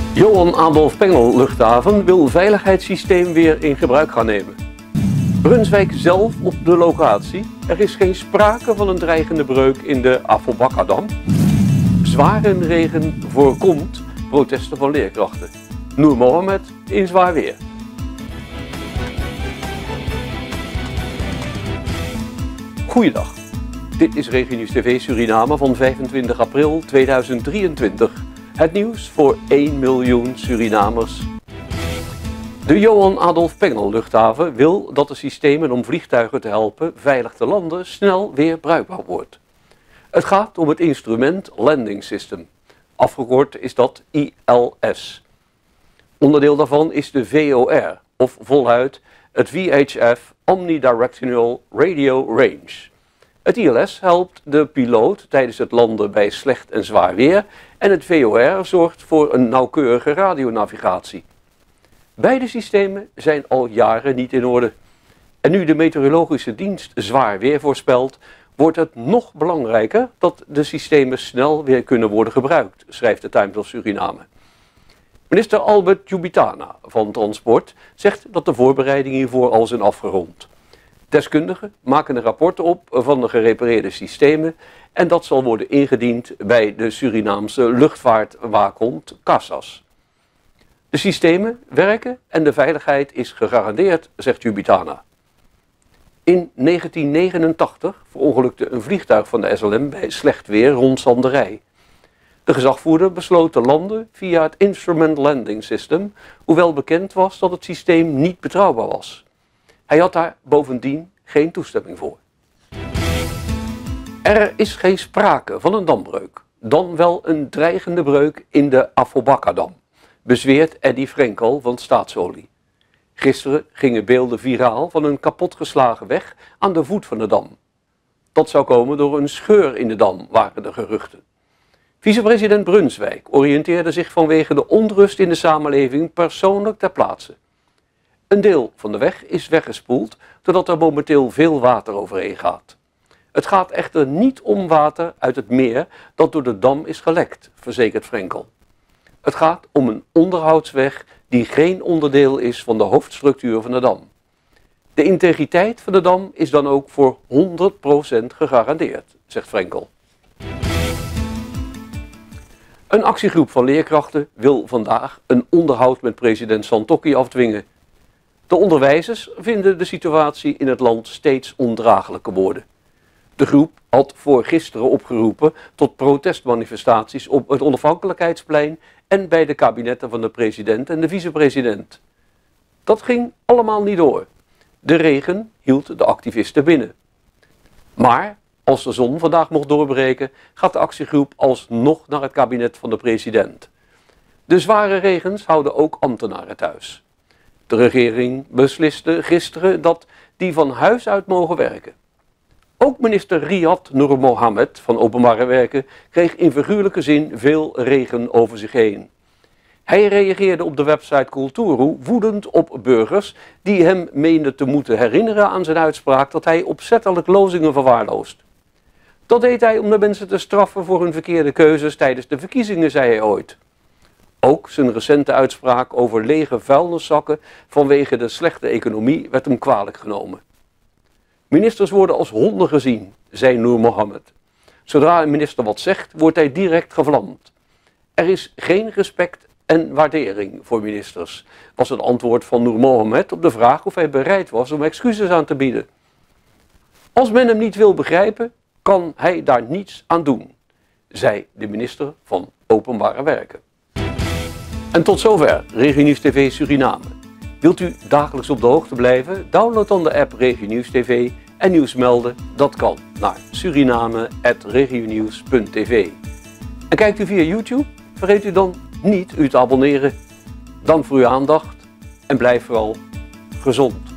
Johan Adolf Pengel luchthaven wil veiligheidssysteem weer in gebruik gaan nemen. Brunswijk zelf op de locatie. Er is geen sprake van een dreigende breuk in de Afobakadam. Zware regen voorkomt protesten van leerkrachten. Noor Mohammed in zwaar weer. Goeiedag. Dit is RegioNews TV Suriname van 25 april 2023. Het nieuws voor 1 miljoen Surinamers. De Johan Adolf Pengel luchthaven wil dat de systemen om vliegtuigen te helpen veilig te landen snel weer bruikbaar wordt. Het gaat om het instrument Landing System. Afgekort is dat ILS. Onderdeel daarvan is de VOR, of voluit het VHF Omnidirectional Radio Range. Het ILS helpt de piloot tijdens het landen bij slecht en zwaar weer en het VOR zorgt voor een nauwkeurige radionavigatie. Beide systemen zijn al jaren niet in orde. En nu de meteorologische dienst zwaar weer voorspelt, wordt het nog belangrijker dat de systemen snel weer kunnen worden gebruikt, schrijft de Times of Suriname. Minister Albert Jubitana van Transport zegt dat de voorbereidingen hiervoor al zijn afgerond. Deskundigen maken een rapport op van de gerepareerde systemen en dat zal worden ingediend bij de Surinaamse luchtvaartwaakhond CASAS. De systemen werken en de veiligheid is gegarandeerd, zegt Jubitana. In 1989 verongelukte een vliegtuig van de SLM bij slecht weer rond Sanderij. De gezagvoerder besloot te landen via het Instrument Landing System, hoewel bekend was dat het systeem niet betrouwbaar was. Hij had daar bovendien geen toestemming voor. Er is geen sprake van een dambreuk, dan wel een dreigende breuk in de Afobakadam, bezweert Eddy Frenkel van Staatsolie. Gisteren gingen beelden viraal van een kapotgeslagen weg aan de voet van de dam. Dat zou komen door een scheur in de dam, waren de geruchten. Vicepresident Brunswijk oriënteerde zich vanwege de onrust in de samenleving persoonlijk ter plaatse. Een deel van de weg is weggespoeld, doordat er momenteel veel water overheen gaat. Het gaat echter niet om water uit het meer dat door de dam is gelekt, verzekert Frenkel. Het gaat om een onderhoudsweg die geen onderdeel is van de hoofdstructuur van de dam. De integriteit van de dam is dan ook voor 100% gegarandeerd, zegt Frenkel. Een actiegroep van leerkrachten wil vandaag een onderhoud met president Santokki afdwingen. De onderwijzers vinden de situatie in het land steeds ondraaglijker worden. De groep had voor gisteren opgeroepen tot protestmanifestaties op het Onafhankelijkheidsplein en bij de kabinetten van de president en de vicepresident. Dat ging allemaal niet door. De regen hield de activisten binnen. Maar als de zon vandaag mocht doorbreken, gaat de actiegroep alsnog naar het kabinet van de president. De zware regens houden ook ambtenaren thuis. De regering besliste gisteren dat die van huis uit mogen werken. Ook minister Riyad Noor Mohammed van Openbare Werken kreeg in figuurlijke zin veel regen over zich heen. Hij reageerde op de website Kulturu woedend op burgers die hem meenden te moeten herinneren aan zijn uitspraak dat hij opzettelijk lozingen verwaarloost. Dat deed hij om de mensen te straffen voor hun verkeerde keuzes tijdens de verkiezingen, zei hij ooit. Ook zijn recente uitspraak over lege vuilniszakken vanwege de slechte economie werd hem kwalijk genomen. Ministers worden als honden gezien, zei Noor Mohammed. Zodra een minister wat zegt, wordt hij direct gevlamd. Er is geen respect en waardering voor ministers, was het antwoord van Noor Mohammed op de vraag of hij bereid was om excuses aan te bieden. Als men hem niet wil begrijpen, kan hij daar niets aan doen, zei de minister van Openbare Werken. En tot zover RegioNews TV Suriname. Wilt u dagelijks op de hoogte blijven? Download dan de app RegioNews TV en nieuws melden, dat kan, naar suriname@regionews.tv. En kijkt u via YouTube? Vergeet u dan niet u te abonneren. Dank voor uw aandacht en blijf vooral gezond.